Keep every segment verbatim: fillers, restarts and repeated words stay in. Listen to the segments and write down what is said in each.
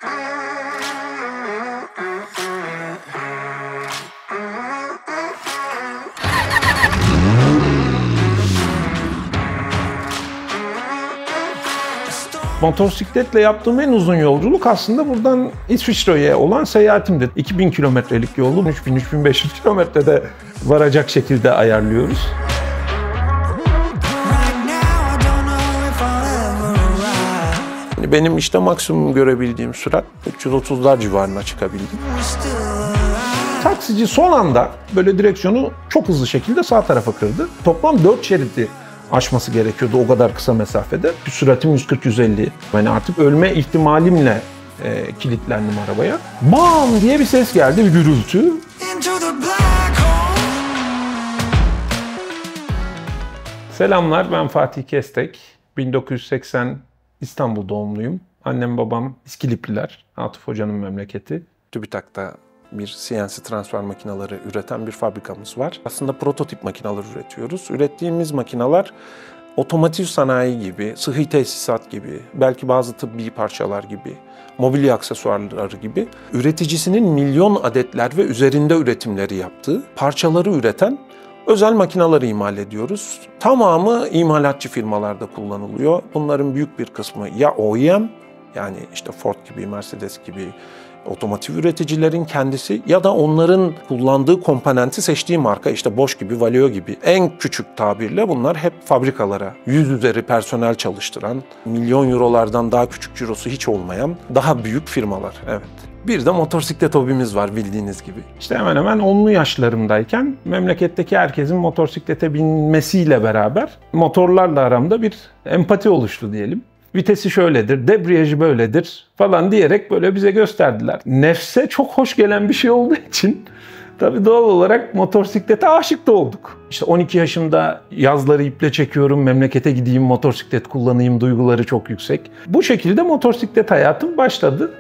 Motosikletle yaptığım en uzun yolculuk aslında buradan İsviçre'ye olan seyahatimdi. iki bin kilometrelik yolu üç bin üç bin beş yüz kilometrede varacak şekilde ayarlıyoruz. Benim işte maksimum görebildiğim sürat üç yüz otuzlar civarına çıkabildim. Taksici son anda böyle direksiyonu çok hızlı şekilde sağ tarafa kırdı. Toplam dört şeridi aşması gerekiyordu o kadar kısa mesafede. Süratim yüz kırk yüz elli. Yani artık ölme ihtimalimle e, kilitlendim arabaya. Bam diye bir ses geldi, bir gürültü. Selamlar, ben Fatih Kestek. bin dokuz yüz seksen İstanbul doğumluyum. Annem babam İskilipliler, Atıf Hoca'nın memleketi. TÜBİTAK'ta bir C N C transfer makineleri üreten bir fabrikamız var. Aslında prototip makineler üretiyoruz. Ürettiğimiz makineler otomotiv sanayi gibi, sıhhi tesisat gibi, belki bazı tıbbi parçalar gibi, mobilya aksesuarları gibi üreticisinin milyon adetler ve üzerinde üretimleri yaptığı parçaları üreten özel makineleri imal ediyoruz. Tamamı imalatçı firmalarda kullanılıyor. Bunların büyük bir kısmı ya O E M, yani işte Ford gibi, Mercedes gibi otomotiv üreticilerin kendisi ya da onların kullandığı komponenti seçtiği marka, işte Bosch gibi, Valeo gibi. En küçük tabirle bunlar hep fabrikalara yüz üzeri personel çalıştıran, milyon eurolardan daha küçük cirosu hiç olmayan daha büyük firmalar. Evet. Bir de motosiklet hobimiz var bildiğiniz gibi. İşte hemen hemen onlu yaşlarımdayken memleketteki herkesin motosiklete binmesiyle beraber motorlarla aramda bir empati oluştu diyelim. Vitesi şöyledir, debriyajı böyledir falan diyerek böyle bize gösterdiler. Nefse çok hoş gelen bir şey olduğu için tabii doğal olarak motosiklete aşık da olduk. İşte on iki yaşımda yazları iple çekiyorum, memlekete gideyim, motosiklet kullanayım duyguları çok yüksek. Bu şekilde motosiklet hayatım başladı.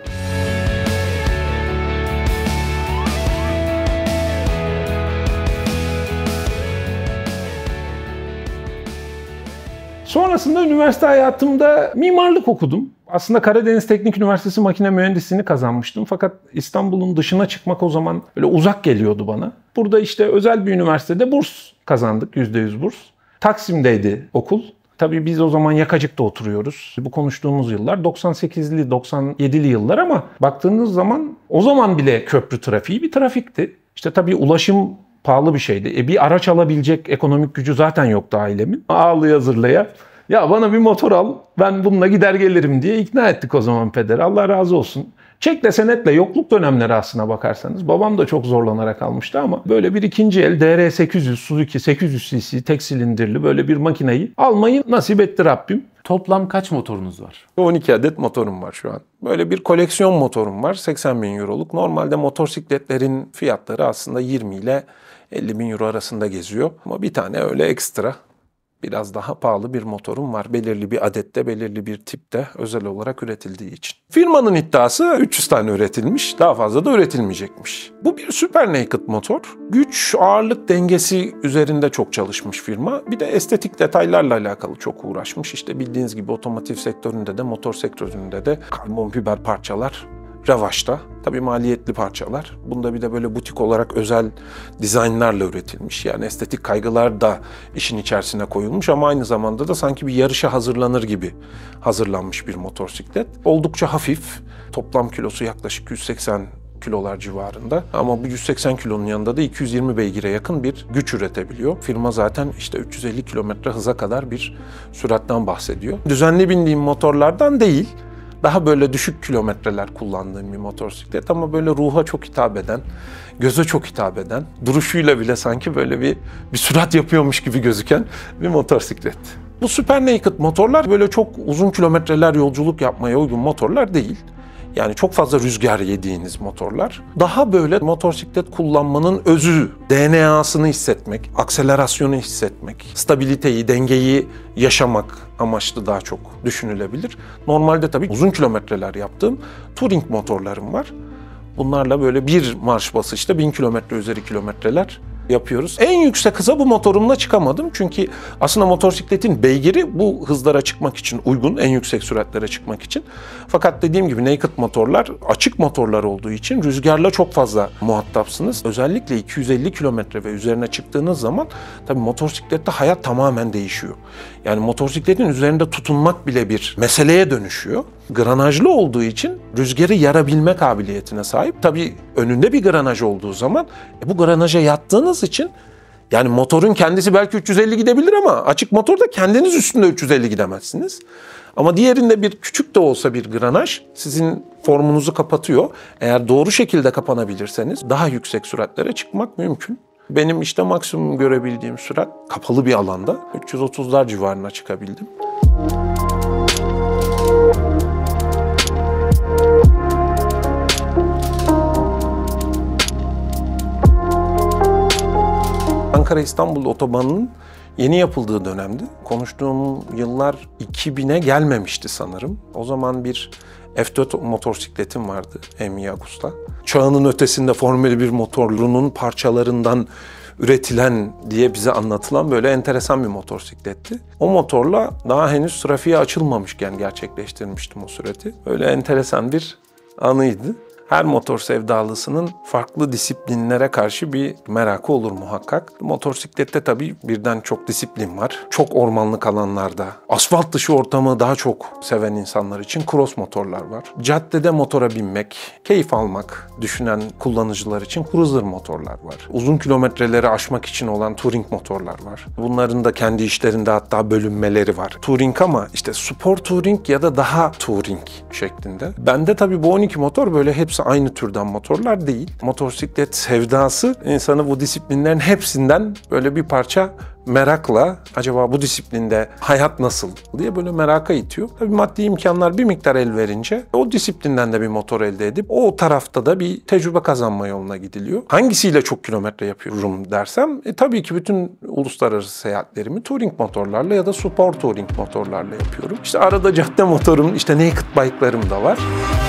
Sonrasında üniversite hayatımda mimarlık okudum. Aslında Karadeniz Teknik Üniversitesi Makine Mühendisliğini kazanmıştım. Fakat İstanbul'un dışına çıkmak o zaman böyle uzak geliyordu bana. Burada işte özel bir üniversitede burs kazandık, yüzde yüz burs. Taksim'deydi okul. Tabii biz o zaman Yakacık'ta oturuyoruz. Bu konuştuğumuz yıllar doksan sekizli, doksan yedili yıllar ama baktığınız zaman o zaman bile köprü trafiği bir trafikti. İşte tabii ulaşım pahalı bir şeydi. E bir araç alabilecek ekonomik gücü zaten yoktu ailemin. Ağlaya zırlaya ya bana bir motor al, ben bununla gider gelirim diye ikna ettik o zaman pederi. Allah razı olsun. Çekle senetle yokluk dönemleri aslına bakarsanız. Babam da çok zorlanarak almıştı ama böyle bir ikinci el D R sekiz yüz, Suzuki sekiz yüz cc tek silindirli böyle bir makineyi almayı nasip etti Rabbim. Toplam kaç motorunuz var? on iki adet motorum var şu an. Böyle bir koleksiyon motorum var, seksen bin euroluk. Normalde motosikletlerin fiyatları aslında yirmi ile elli bin euro arasında geziyor. Ama bir tane öyle ekstra, biraz daha pahalı bir motorum var. Belirli bir adette, belirli bir tipte özel olarak üretildiği için. Firmanın iddiası üç yüz tane üretilmiş, daha fazla da üretilmeyecekmiş. Bu bir super naked motor. Güç, ağırlık dengesi üzerinde çok çalışmış firma. Bir de estetik detaylarla alakalı çok uğraşmış. İşte bildiğiniz gibi otomotiv sektöründe de, motor sektöründe de karbon fiber parçalar revaçta. Tabii maliyetli parçalar. Bunda bir de böyle butik olarak özel dizaynlarla üretilmiş. Yani estetik kaygılar da işin içerisine koyulmuş ama aynı zamanda da sanki bir yarışa hazırlanır gibi hazırlanmış bir motosiklet. Oldukça hafif. Toplam kilosu yaklaşık yüz seksen kilolar civarında. Ama bu yüz seksen kilonun yanında da iki yüz yirmi beygire yakın bir güç üretebiliyor. Firma zaten işte üç yüz elli kilometre hıza kadar bir süratten bahsediyor. Düzenli bindiğim motorlardan değil. Daha böyle düşük kilometreler kullandığım bir motosiklet ama böyle ruha çok hitap eden, göze çok hitap eden, duruşuyla bile sanki böyle bir, bir sürat yapıyormuş gibi gözüken bir motosiklet. Bu super naked motorlar böyle çok uzun kilometreler yolculuk yapmaya uygun motorlar değil. Yani çok fazla rüzgar yediğiniz motorlar. Daha böyle motosiklet kullanmanın özü, D N A'sını hissetmek, akselerasyonu hissetmek, stabiliteyi, dengeyi yaşamak amaçlı daha çok düşünülebilir. Normalde tabii uzun kilometreler yaptığım touring motorlarım var. Bunlarla böyle bir marş basışta bin kilometre üzeri kilometreler yapıyoruz. En yüksek hıza bu motorumla çıkamadım. Çünkü aslında motosikletin beygiri bu hızlara çıkmak için uygun. En yüksek süratlere çıkmak için. Fakat dediğim gibi naked motorlar açık motorlar olduğu için rüzgarla çok fazla muhatapsınız. Özellikle iki yüz elli kilometre ve üzerine çıktığınız zaman tabii motosiklette hayat tamamen değişiyor. Yani motosikletin üzerinde tutunmak bile bir meseleye dönüşüyor. Granajlı olduğu için rüzgarı yarabilme kabiliyetine sahip. Tabii önünde bir granaj olduğu zaman e, bu granaja yattığınız için yani motorun kendisi belki üç yüz elli gidebilir ama açık motorda kendiniz üstünde üç yüz elli gidemezsiniz. Ama diğerinde bir küçük de olsa bir granaj sizin formunuzu kapatıyor. Eğer doğru şekilde kapanabilirseniz daha yüksek süratlere çıkmak mümkün. Benim işte maksimum görebildiğim sürat kapalı bir alanda üç yüz otuzlar civarına çıkabildim. Ankara-İstanbul otobanının yeni yapıldığı dönemdi. Konuştuğum yıllar iki bine gelmemişti sanırım. O zaman bir F dört motosikletim vardı M Y Agus'ta. Çağının ötesinde Formula bir motorlunun parçalarından üretilen diye bize anlatılan böyle enteresan bir motosikletti. O motorla daha henüz trafiğe açılmamışken gerçekleştirmiştim o sürati. Öyle enteresan bir anıydı. Her motor sevdalısının farklı disiplinlere karşı bir merakı olur muhakkak. Motosiklette tabii birden çok disiplin var. Çok ormanlık alanlarda, asfalt dışı ortamı daha çok seven insanlar için cross motorlar var. Caddede motora binmek, keyif almak düşünen kullanıcılar için cruiser motorlar var. Uzun kilometreleri aşmak için olan touring motorlar var. Bunların da kendi işlerinde hatta bölünmeleri var. Touring ama işte spor touring ya da daha touring şeklinde. Bende tabii bu on iki motor böyle hepsi aynı türden motorlar değil. Motosiklet sevdası insanı bu disiplinlerin hepsinden böyle bir parça merakla acaba bu disiplinde hayat nasıl diye böyle meraka itiyor. Tabii maddi imkanlar bir miktar el verince o disiplinden de bir motor elde edip o tarafta da bir tecrübe kazanma yoluna gidiliyor. Hangisiyle çok kilometre yapıyorum dersem e, tabii ki bütün uluslararası seyahatlerimi touring motorlarla ya da spor touring motorlarla yapıyorum. İşte arada cadde motorum, işte naked bike'larım da var.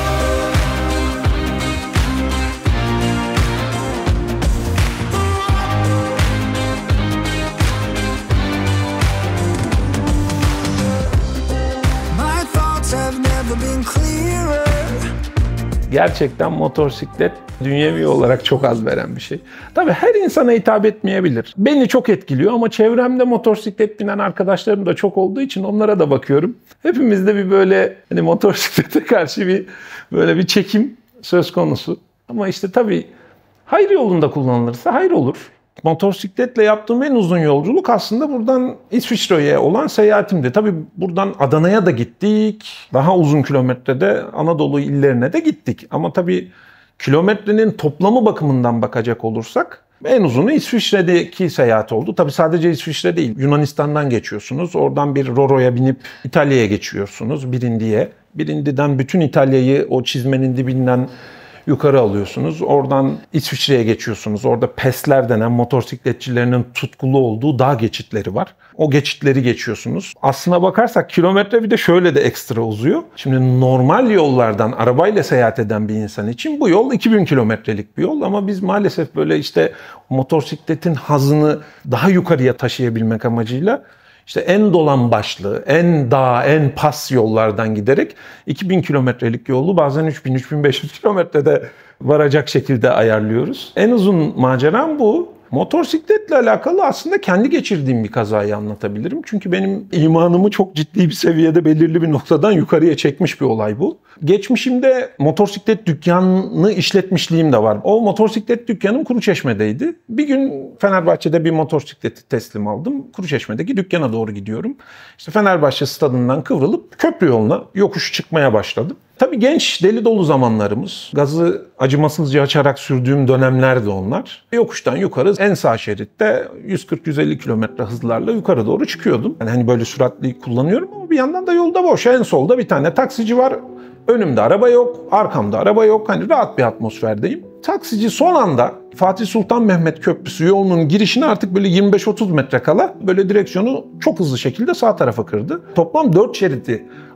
Gerçekten motosiklet dünyevi olarak çok az veren bir şey. Tabii her insana hitap etmeyebilir. Beni çok etkiliyor ama çevremde motosiklet binen arkadaşlarım da çok olduğu için onlara da bakıyorum. Hepimizde bir böyle hani motosiklete karşı bir böyle bir çekim söz konusu. Ama işte tabii hayır yolunda kullanılırsa hayır olur. Motosikletle yaptığım en uzun yolculuk aslında buradan İsviçre'ye olan seyahatimdi. Tabii buradan Adana'ya da gittik. Daha uzun kilometrede Anadolu illerine de gittik. Ama tabii kilometrenin toplamı bakımından bakacak olursak en uzunu İsviçre'deki seyahat oldu. Tabii sadece İsviçre değil. Yunanistan'dan geçiyorsunuz. Oradan bir Roro'ya binip İtalya'ya geçiyorsunuz. Birindi'ye. Birindi'den bütün İtalya'yı o çizmenin dibinden yukarı alıyorsunuz. Oradan İsviçre'ye geçiyorsunuz. Orada PES'ler denen motosikletçilerinin tutkulu olduğu dağ geçitleri var. O geçitleri geçiyorsunuz. Aslına bakarsak kilometre bir de şöyle de ekstra uzuyor. Şimdi normal yollardan arabayla seyahat eden bir insan için bu yol iki bin kilometrelik bir yol ama biz maalesef böyle işte motosikletin hazını daha yukarıya taşıyabilmek amacıyla İşte en dolan başlı, en dağ, en pas yollardan giderek iki bin kilometrelik yolu bazen üç bin üç bin beş yüz kilometrede varacak şekilde ayarlıyoruz. En uzun maceram bu. Motosikletle alakalı aslında kendi geçirdiğim bir kazayı anlatabilirim. Çünkü benim imanımı çok ciddi bir seviyede belirli bir noktadan yukarıya çekmiş bir olay bu. Geçmişimde motosiklet dükkanını işletmişliğim de var. O motosiklet dükkanım Kuruçeşme'deydi. Bir gün Fenerbahçe'de bir motosikleti teslim aldım. Kuruçeşme'deki dükkana doğru gidiyorum. İşte Fenerbahçe stadından kıvrılıp köprü yoluna yokuş çıkmaya başladım. Tabii genç, deli dolu zamanlarımız. Gazı acımasızca açarak sürdüğüm dönemlerdi onlar. Yokuştan yukarı en sağ şeritte yüz kırk yüz elli kilometre hızlarla yukarı doğru çıkıyordum. Yani hani böyle süratli kullanıyorum ama bir yandan da yolda boş. En solda bir tane taksici var. Önümde araba yok, arkamda araba yok. Hani rahat bir atmosferdeyim. Taksici son anda Fatih Sultan Mehmet Köprüsü yolunun girişine artık böyle yirmi beş otuz metre kala böyle direksiyonu çok hızlı şekilde sağ tarafa kırdı. Toplam dört şeridi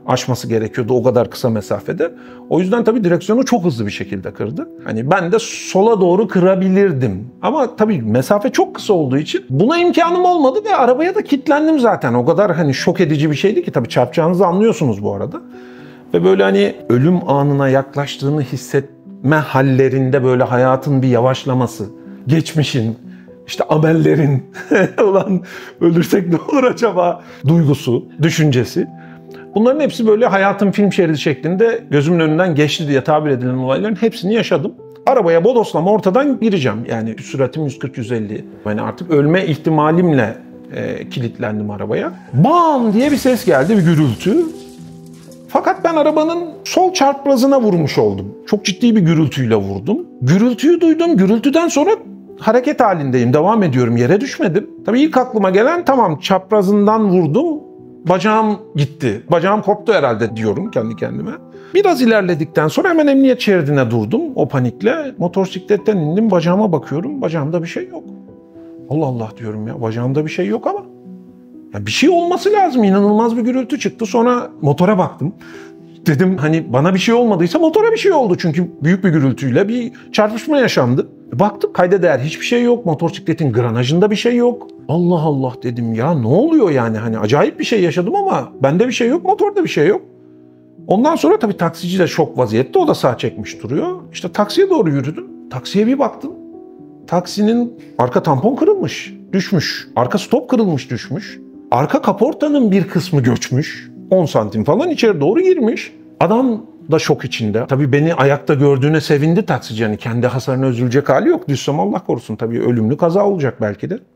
aşması gerekiyordu o kadar kısa mesafede. O yüzden tabii direksiyonu çok hızlı bir şekilde kırdı. Hani ben de sola doğru kırabilirdim. Ama tabii mesafe çok kısa olduğu için buna imkanım olmadı ve arabaya da kilitlendim zaten. O kadar hani şok edici bir şeydi ki tabii çarpacağınızı anlıyorsunuz bu arada. Ve böyle hani ölüm anına yaklaştığını hissetme hallerinde böyle hayatın bir yavaşlaması, geçmişin, işte amellerin olan ölürsek ne olur acaba duygusu, düşüncesi. Bunların hepsi böyle hayatın film şeridi şeklinde gözümün önünden geçti diye tabir edilen olayların hepsini yaşadım. Arabaya bodoslama ortadan gireceğim. Yani süratim yüz kırk yüz elli. Yani artık ölme ihtimalimle e, kilitlendim arabaya. Bam diye bir ses geldi, bir gürültü. Fakat ben arabanın sol çarprazına vurmuş oldum. Çok ciddi bir gürültüyle vurdum. Gürültüyü duydum. Gürültüden sonra hareket halindeyim. Devam ediyorum. Yere düşmedim. Tabii ilk aklıma gelen tamam çaprazından vurdum. Bacağım gitti. Bacağım koptu herhalde diyorum kendi kendime. Biraz ilerledikten sonra hemen emniyet şeridine durdum o panikle. Motosikletten indim. Bacağıma bakıyorum. Bacağımda bir şey yok. Allah Allah diyorum ya. Bacağımda bir şey yok ama. Ya bir şey olması lazım. İnanılmaz bir gürültü çıktı. Sonra motora baktım. Dedim hani bana bir şey olmadıysa motora bir şey oldu. Çünkü büyük bir gürültüyle bir çarpışma yaşandı. Baktım kayda değer hiçbir şey yok. Motosikletin granajında bir şey yok. Allah Allah dedim ya ne oluyor yani? Hani acayip bir şey yaşadım ama bende bir şey yok, motorda bir şey yok. Ondan sonra tabii taksici de şok vaziyette. O da sağ çekmiş duruyor. İşte taksiye doğru yürüdüm. Taksiye bir baktım. Taksinin arka tampon kırılmış, düşmüş. Arka stop kırılmış, düşmüş. Arka kaportanın bir kısmı göçmüş. on santim falan içeri doğru girmiş. Adam da şok içinde. Tabii beni ayakta gördüğüne sevindi taksici. Yani kendi hasarına üzülecek hali yok. Düşsem Allah korusun tabii ölümlü kaza olacak belki de.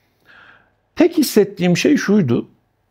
Tek hissettiğim şey şuydu.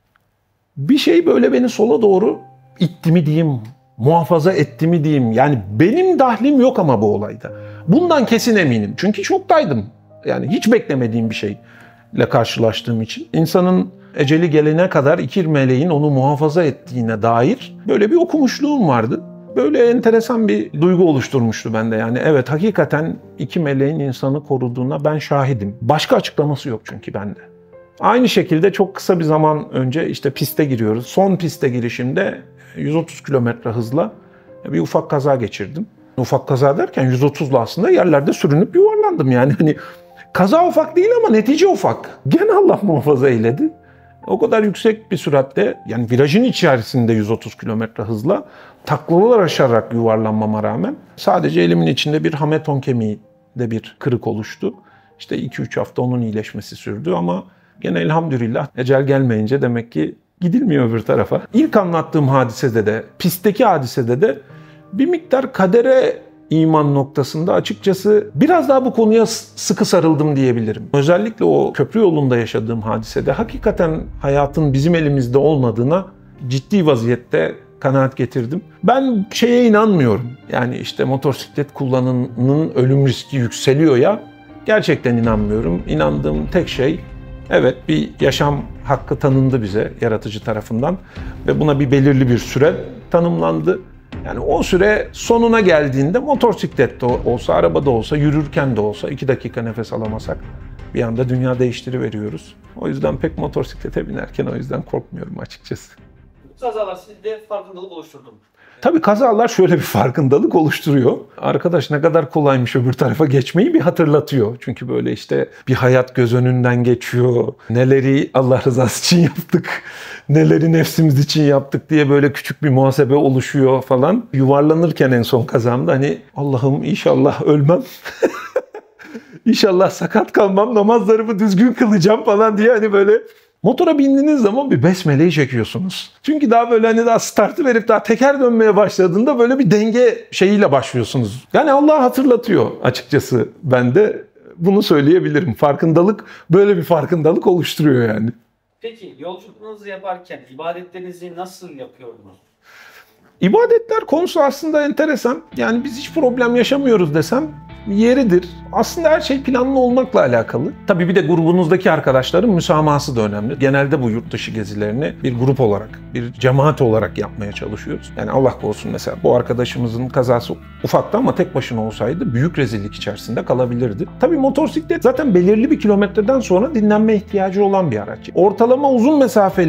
Bir şey böyle beni sola doğru itti mi diyeyim, muhafaza etti mi diyeyim. Yani benim dahlim yok ama bu olayda. Bundan kesin eminim. Çünkü şoktaydım. Yani hiç beklemediğim bir şeyle karşılaştığım için. İnsanın eceli gelene kadar iki meleğin onu muhafaza ettiğine dair böyle bir okumuşluğum vardı. Böyle enteresan bir duygu oluşturmuştu bende. Yani evet hakikaten iki meleğin insanı koruduğuna ben şahidim. Başka açıklaması yok çünkü bende. Aynı şekilde çok kısa bir zaman önce işte piste giriyoruz. Son piste girişimde yüz otuz kilometre hızla bir ufak kaza geçirdim. Ufak kaza derken yüz otuzla aslında yerlerde sürünüp yuvarlandım. Yani hani kaza ufak değil ama netice ufak. Gene Allah muhafaza eyledi. O kadar yüksek bir süratle yani virajın içerisinde yüz otuz kilometre hızla taklalar aşarak yuvarlanmama rağmen sadece elimin içinde bir hameton kemiğinde bir kırık oluştu. İşte iki üç hafta onun iyileşmesi sürdü ama gene elhamdülillah ecel gelmeyince demek ki gidilmiyor öbür tarafa. İlk anlattığım hadisede de, pistteki hadisede de bir miktar kadere iman noktasında açıkçası biraz daha bu konuya sıkı sarıldım diyebilirim. Özellikle o köprü yolunda yaşadığım hadisede hakikaten hayatın bizim elimizde olmadığına ciddi vaziyette kanaat getirdim. Ben şeye inanmıyorum. Yani işte motosiklet kullananının ölüm riski yükseliyor ya. Gerçekten inanmıyorum. İnandığım tek şey evet bir yaşam hakkı tanındı bize yaratıcı tarafından ve buna bir belirli bir süre tanımlandı. Yani o süre sonuna geldiğinde motosiklette olsa, arabada olsa, yürürken de olsa iki dakika nefes alamasak bir anda dünya değiştiriveriyoruz. O yüzden pek motosiklete binerken o yüzden korkmuyorum açıkçası. Kazalar sizde farkındalık oluşturdu mu? Tabii kazalar şöyle bir farkındalık oluşturuyor. Arkadaş ne kadar kolaymış öbür tarafa geçmeyi bir hatırlatıyor. Çünkü böyle işte bir hayat göz önünden geçiyor. Neleri Allah rızası için yaptık, neleri nefsimiz için yaptık diye böyle küçük bir muhasebe oluşuyor falan. Yuvarlanırken en son kazamda hani Allah'ım inşallah ölmem. İnşallah sakat kalmam, namazlarımı düzgün kılacağım falan diye hani böyle motora bindiğiniz zaman bir besmeleyi çekiyorsunuz. Çünkü daha böyle hani daha startı verip daha teker dönmeye başladığında böyle bir denge şeyiyle başlıyorsunuz. Yani Allah hatırlatıyor açıkçası, ben de bunu söyleyebilirim. Farkındalık böyle bir farkındalık oluşturuyor yani. Peki yolculuklarınızı yaparken ibadetlerinizi nasıl yapıyordunuz? İbadetler konusu aslında enteresan. Yani biz hiç problem yaşamıyoruz desem yeridir. Aslında her şey planlı olmakla alakalı. Tabii bir de grubunuzdaki arkadaşların müsamahası da önemli. Genelde bu yurt dışı gezilerini bir grup olarak, bir cemaat olarak yapmaya çalışıyoruz. Yani Allah korusun mesela bu arkadaşımızın kazası ufaktı ama tek başına olsaydı büyük rezillik içerisinde kalabilirdi. Tabii motosiklet zaten belirli bir kilometreden sonra dinlenme ihtiyacı olan bir araç. Ortalama uzun mesafeli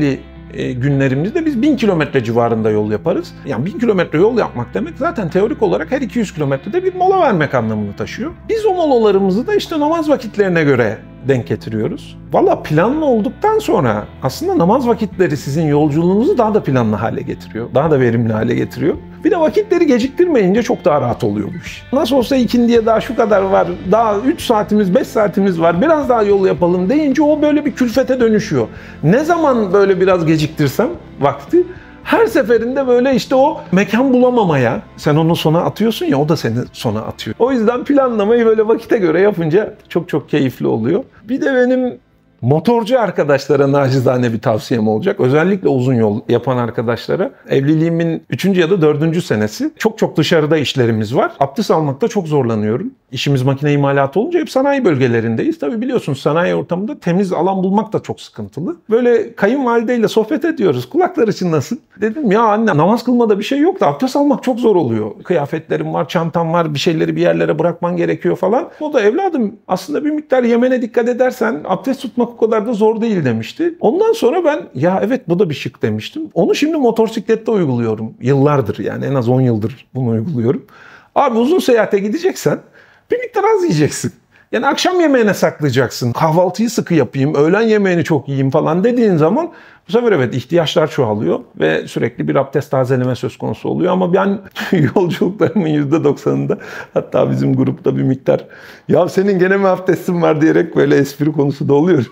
e, günlerimizde biz bin kilometre civarında yol yaparız. Yani bin kilometre yol yapmak demek zaten teorik olarak her iki yüz kilometrede bir mola vermek anlamını taşıyor. Biz o molalarımızı da işte namaz vakitlerine göre denk getiriyoruz. Valla planlı olduktan sonra aslında namaz vakitleri sizin yolculuğunuzu daha da planlı hale getiriyor. Daha da verimli hale getiriyor. Bir de vakitleri geciktirmeyince çok daha rahat oluyor bu iş. Nasıl olsa ikindiye daha şu kadar var, daha üç saatimiz, beş saatimiz var, biraz daha yol yapalım deyince o böyle bir külfete dönüşüyor. Ne zaman böyle biraz geciktirsem vakti, her seferinde böyle işte o mekan bulamamaya, sen onu sona atıyorsun ya, o da seni sona atıyor. O yüzden planlamayı böyle vakite göre yapınca çok çok keyifli oluyor. Bir de benim motorcu arkadaşlara nacizane bir tavsiyem olacak. Özellikle uzun yol yapan arkadaşlara. Evliliğimin üçüncü ya da dördüncü senesi. Çok çok dışarıda işlerimiz var. Abdest almakta çok zorlanıyorum. İşimiz makine imalatı olunca hep sanayi bölgelerindeyiz. Tabii biliyorsunuz sanayi ortamında temiz alan bulmak da çok sıkıntılı. Böyle kayınvalideyle sohbet ediyoruz. Kulakları çınlasın. Dedim ya anne, namaz kılmada bir şey yok da abdest almak çok zor oluyor. Kıyafetlerim var, çantam var, bir şeyleri bir yerlere bırakman gerekiyor falan. O da evladım aslında bir miktar yemene dikkat edersen abdest tutmak o kadar da zor değil demişti. Ondan sonra ben ya evet bu da bir şık demiştim. Onu şimdi motosiklette uyguluyorum. Yıllardır, yani en az on yıldır bunu uyguluyorum. Abi uzun seyahate gideceksen bir miktar az yiyeceksin. Yani akşam yemeğine saklayacaksın. Kahvaltıyı sıkı yapayım, öğlen yemeğini çok yiyeyim falan dediğin zaman bu sefer evet ihtiyaçlar çoğalıyor ve sürekli bir abdest tazeleme söz konusu oluyor. Ama ben yolculuklarımın yüzde doksanında, hatta bizim grupta bir miktar ya senin gene mi abdestin var diyerek böyle espri konusu da oluyorum.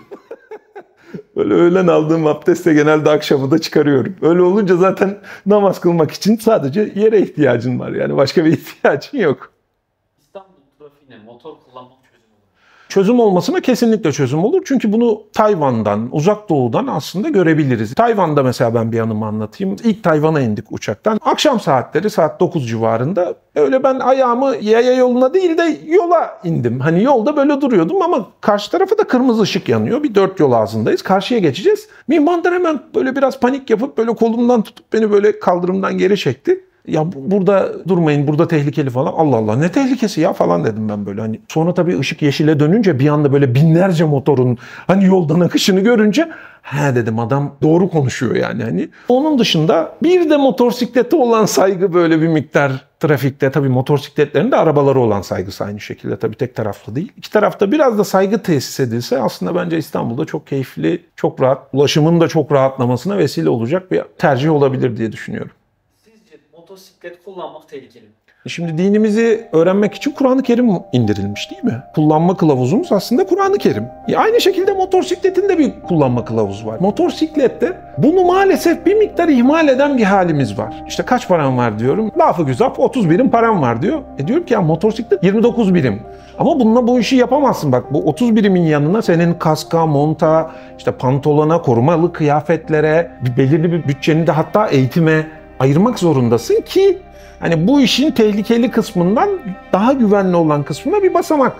Böyle öğlen aldığım abdestle genelde akşamı da çıkarıyorum. Öyle olunca zaten namaz kılmak için sadece yere ihtiyacın var. Yani başka bir ihtiyacın yok. İstanbul trafiğine motor kullanmak çözüm olur. Çözüm olmasına kesinlikle çözüm olur. Çünkü bunu Tayvan'dan, Uzak Doğu'dan aslında görebiliriz. Tayvan'da mesela ben bir anımı anlatayım. İlk Tayvan'a indik uçaktan. Akşam saatleri saat dokuz civarında. Öyle ben ayağımı yaya yoluna değil de yola indim. Hani yolda böyle duruyordum ama karşı tarafa da kırmızı ışık yanıyor. Bir dört yol ağzındayız. Karşıya geçeceğiz. Mihmanдар hemen böyle biraz panik yapıp böyle kolumdan tutup beni böyle kaldırımdan geri çekti. Ya burada durmayın, burada tehlikeli falan. Allah Allah ne tehlikesi ya falan dedim ben böyle. Hani sonra tabii ışık yeşile dönünce bir anda böyle binlerce motorun hani yoldan akışını görünce he dedim, adam doğru konuşuyor yani hani. Onun dışında bir de motosiklete olan saygı böyle bir miktar trafikte, tabii motosikletlerin de arabaları olan saygısı aynı şekilde, tabii tek taraflı değil. İki tarafta biraz da saygı tesis edilse aslında bence İstanbul'da çok keyifli, çok rahat, ulaşımın da çok rahatlamasına vesile olacak bir tercih olabilir diye düşünüyorum. Sizce motosiklet kullanmak tehlikeli mi? Şimdi dinimizi öğrenmek için Kur'an-ı Kerim indirilmiş değil mi? Kullanma kılavuzumuz aslında Kur'an-ı Kerim. E aynı şekilde motosikletin de bir kullanma kılavuzu var. Motosiklette bunu maalesef bir miktar ihmal eden bir halimiz var. İşte kaç param var diyorum. Lafı güzel otuz birim param var diyor. E diyorum ki ya motosiklet yirmi dokuz birim. Ama bununla bu işi yapamazsın. Bak bu otuz birimin yanına senin kaska, monta, işte pantolona, korumalı kıyafetlere, bir belirli bir bütçeni de hatta eğitime ayırmak zorundasın ki hani bu işin tehlikeli kısmından daha güvenli olan kısmına bir basamak,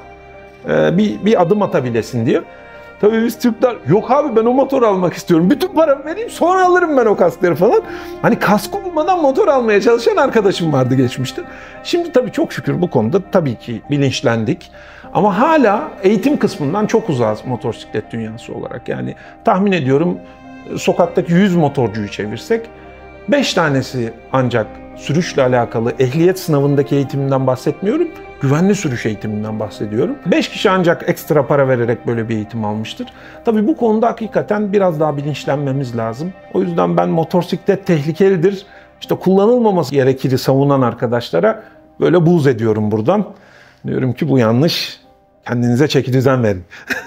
bir, bir adım atabilesin diyor. Tabii biz Türkler yok abi ben o motoru almak istiyorum. Bütün paramı vereyim sonra alırım ben o kaskları falan. Hani kask olmadan motor almaya çalışan arkadaşım vardı geçmişte. Şimdi tabii çok şükür bu konuda tabii ki bilinçlendik. Ama hala eğitim kısmından çok uzağız motosiklet dünyası olarak. Yani tahmin ediyorum sokaktaki yüz motorcuyu çevirsek beş tanesi ancak sürüşle alakalı ehliyet sınavındaki eğitiminden bahsetmiyorum. Güvenli sürüş eğitiminden bahsediyorum. beş kişi ancak ekstra para vererek böyle bir eğitim almıştır. Tabii bu konuda hakikaten biraz daha bilinçlenmemiz lazım. O yüzden ben motosiklet tehlikelidir, İşte kullanılmaması gerekir savunan arkadaşlara böyle buğz ediyorum buradan. Diyorum ki bu yanlış. Kendinize çeki düzen verin.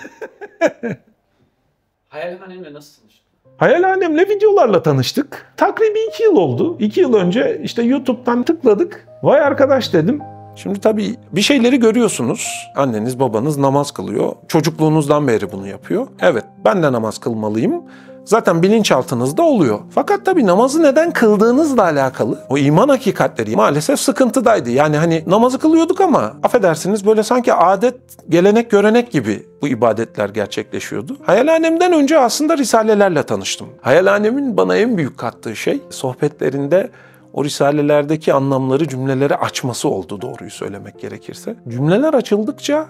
Hayalhanemle nasıl tanıştın? Hayalhanemle videolarla tanıştık. Takribi iki yıl oldu. İki yıl önce işte YouTube'dan tıkladık. Vay arkadaş dedim. Şimdi tabii bir şeyleri görüyorsunuz. Anneniz babanız namaz kılıyor. Çocukluğunuzdan beri bunu yapıyor. Evet ben de namaz kılmalıyım. Zaten bilinçaltınızda oluyor. Fakat tabii namazı neden kıldığınızla alakalı o iman hakikatleri maalesef sıkıntıdaydı. Yani hani namazı kılıyorduk ama affedersiniz böyle sanki adet, gelenek, görenek gibi bu ibadetler gerçekleşiyordu. Hayalhanemden önce aslında risalelerle tanıştım. Hayalhanemin bana en büyük kattığı şey sohbetlerinde o risalelerdeki anlamları cümlelere açması oldu doğruyu söylemek gerekirse. Cümleler açıldıkça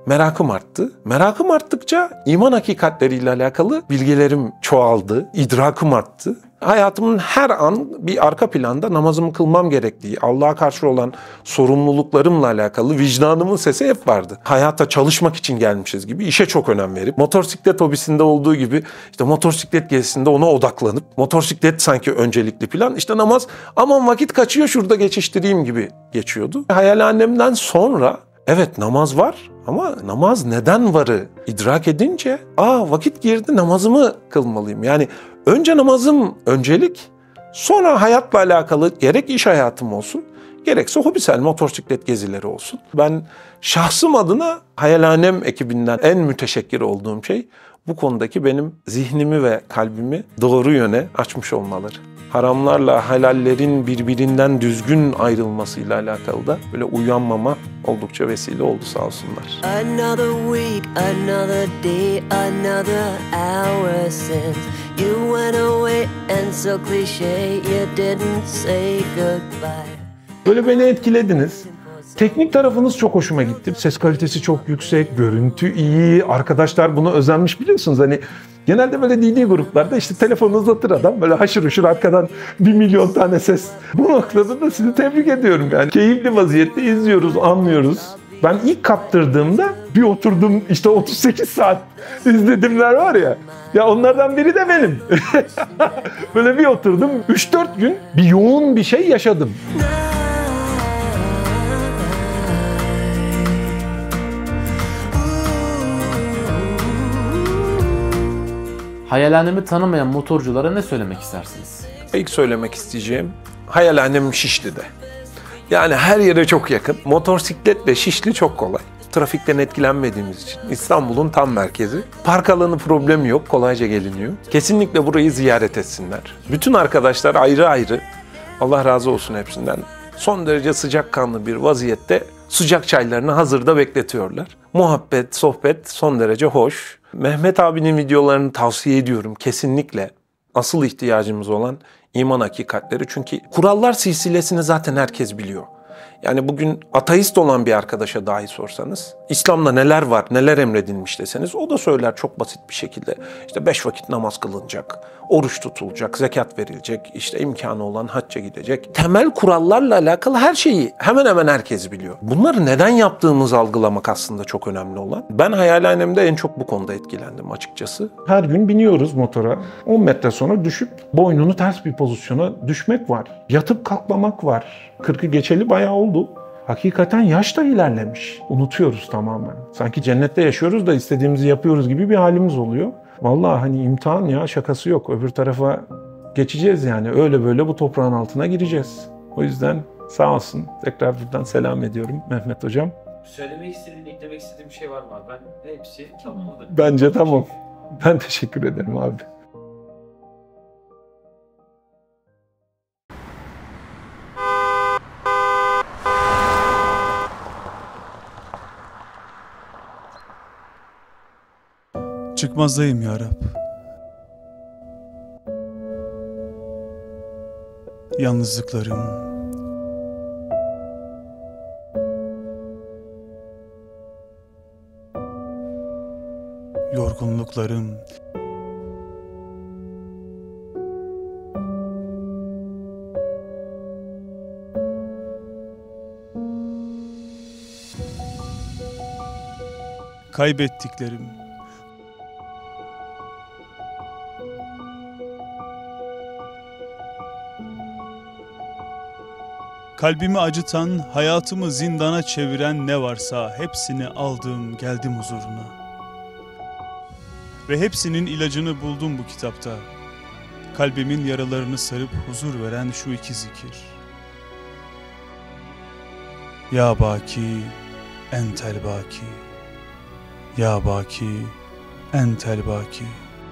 merakım arttı. Merakım arttıkça iman hakikatleriyle alakalı bilgilerim çoğaldı, idrakım arttı. Hayatımın her an bir arka planda namazımı kılmam gerektiği, Allah'a karşı olan sorumluluklarımla alakalı vicdanımın sesi hep vardı. Hayata çalışmak için gelmişiz gibi işe çok önem verip, motosiklet hobisinde olduğu gibi işte motosiklet gezisinde ona odaklanıp, motosiklet sanki öncelikli plan, işte namaz aman vakit kaçıyor şurada geçiştireyim gibi geçiyordu. Hayalhanemden sonra evet namaz var ama namaz neden varı idrak edince aa vakit girdi namazımı kılmalıyım. Yani önce namazım öncelik, sonra hayatla alakalı gerek iş hayatım olsun, gerekse hobisel motosiklet gezileri olsun. Ben şahsım adına Hayalhanem ekibinden en müteşekkir olduğum şey bu konudaki benim zihnimi ve kalbimi doğru yöne açmış olmaları. Haramlarla helallerin birbirinden düzgün ayrılmasıyla alakalı da böyle uyanmama oldukça vesile oldu sağ olsunlar. Another week, another day, another hour since you went away and so cliché you didn't say goodbye. Böyle beni etkilediniz. Teknik tarafınız çok hoşuma gitti. Ses kalitesi çok yüksek, görüntü iyi. Arkadaşlar buna özenmiş biliyorsunuz. Hani genelde böyle dini gruplarda işte telefonu uzatır adam. Böyle haşır huşur arkadan bir milyon tane ses. Bu noktada da sizi tebrik ediyorum yani. Keyifli vaziyette izliyoruz, anlıyoruz. Ben ilk kaptırdığımda bir oturdum işte otuz sekiz saat izledimler var ya. Ya onlardan biri de benim. Böyle bir oturdum üç dört gün bir yoğun bir şey yaşadım. Hayalhanemi tanımayan motorculara ne söylemek istersiniz? İlk söylemek isteyeceğim, Hayalhanem Şişli'de. Yani her yere çok yakın. Motosikletle Şişli çok kolay. Trafikten etkilenmediğimiz için İstanbul'un tam merkezi. Park alanı problemi yok, kolayca geliniyor. Kesinlikle burayı ziyaret etsinler. Bütün arkadaşlar ayrı ayrı, Allah razı olsun hepsinden, son derece sıcakkanlı bir vaziyette sıcak çaylarını hazırda bekletiyorlar. Muhabbet, sohbet son derece hoş. Mehmet abinin videolarını tavsiye ediyorum kesinlikle. Asıl ihtiyacımız olan iman hakikatleri. Çünkü kurallar silsilesini zaten herkes biliyor. Yani bugün ateist olan bir arkadaşa dahi sorsanız, İslam'da neler var, neler emredilmiş deseniz o da söyler çok basit bir şekilde. İşte beş vakit namaz kılınacak, oruç tutulacak, zekat verilecek, işte imkanı olan hacca gidecek. Temel kurallarla alakalı her şeyi hemen hemen herkes biliyor. Bunları neden yaptığımızı algılamak aslında çok önemli olan. Ben Hayalhanem'de en çok bu konuda etkilendim açıkçası. Her gün biniyoruz motora. on metre sonra düşüp boynunu ters bir pozisyona düşmek var. Yatıp kalkmamak var. kırkı geçeli bayağı oldu. Hakikaten yaş da ilerlemiş. Unutuyoruz tamamen. Sanki cennette yaşıyoruz da istediğimizi yapıyoruz gibi bir halimiz oluyor. Vallahi hani imtihan ya, şakası yok. Öbür tarafa geçeceğiz yani. Öyle böyle bu toprağın altına gireceğiz. O yüzden sağ olsun. Tekrar buradan selam ediyorum Mehmet Hocam. Söylemek istediğin, eklemek istediğin bir şey var mı abi? Ben hepsi tamamladım. Bence tamam. Ben teşekkür ederim abi. Çıkmazdayım ya Rab. Yalnızlıklarım, yorgunluklarım, kaybettiklerim, kalbimi acıtan, hayatımı zindana çeviren ne varsa hepsini aldım, geldim huzuruna. Ve hepsinin ilacını buldum bu kitapta. Kalbimin yaralarını sarıp huzur veren şu iki zikir. Ya Baki, entel baki. Ya Baki, entel baki.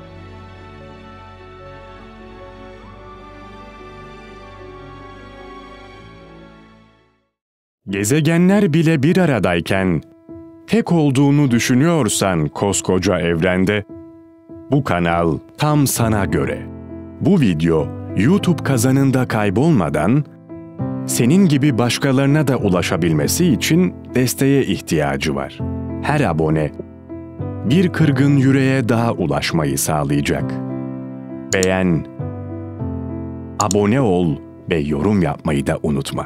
Gezegenler bile bir aradayken, tek olduğunu düşünüyorsan koskoca evrende, bu kanal tam sana göre. Bu video YouTube kazanında kaybolmadan, senin gibi başkalarına da ulaşabilmesi için desteğe ihtiyacı var. her abone bir kırgın yüreğe daha ulaşmayı sağlayacak. Beğen, abone ol ve yorum yapmayı da unutma.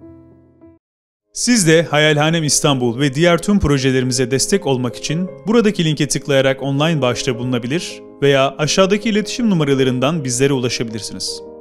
Siz de Hayalhanem İstanbul ve diğer tüm projelerimize destek olmak için buradaki linke tıklayarak online bağışta bulunabilir veya aşağıdaki iletişim numaralarından bizlere ulaşabilirsiniz.